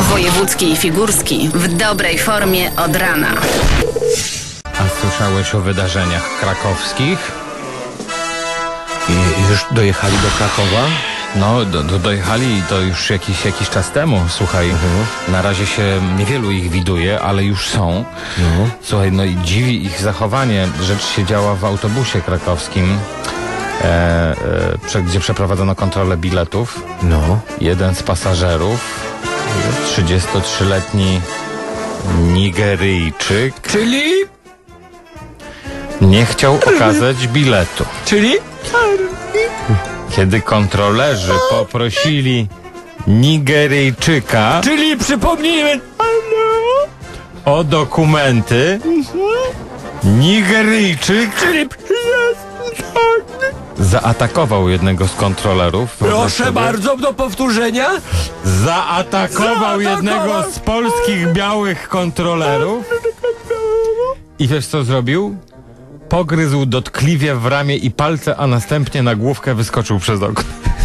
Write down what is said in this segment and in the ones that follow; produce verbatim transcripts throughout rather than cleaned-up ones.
Wojewódzki i Figurski w dobrej formie od rana. A słyszałeś o wydarzeniach krakowskich? I już dojechali do Krakowa? No, do, do, dojechali to już jakiś, jakiś czas temu, słuchaj. Mhm. Na razie się niewielu ich widuje, ale już są. No. Słuchaj, no i dziwi ich zachowanie. Rzecz się działa w autobusie krakowskim, e, e, prze, gdzie przeprowadzono kontrolę biletów. No. Jeden z pasażerów, trzydziestotrzyletni Nigeryjczyk, Czyli? nie chciał okazać biletu. Czyli? Kiedy kontrolerzy poprosili Nigeryjczyka Czyli przypomnijmy... o dokumenty, Nigeryjczyk Czyli... zaatakował jednego z kontrolerów. Proszę sobie. bardzo, do powtórzenia. Zaatakował Zaatakował. jednego z polskich białych kontrolerów. I wiesz co zrobił? Pogryzł dotkliwie w ramię i palce, a następnie na główkę wyskoczył przez okno.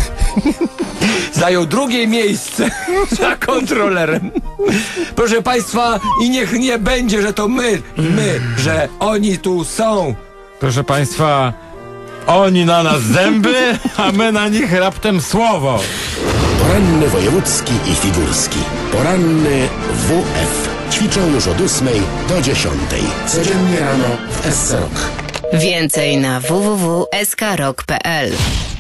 Zajął drugie miejsce za kontrolerem. Proszę państwa, i niech nie będzie, że to my, my, że oni tu są. Proszę państwa, oni na nas zęby, a my na nich raptem słowo. Poranny wojewódzki i figurski. Poranny W F. Ćwiczą już od ósmej do dziesiątej. Codziennie rano w S C Rock. Więcej na w w w kropka s k rock kropka p l.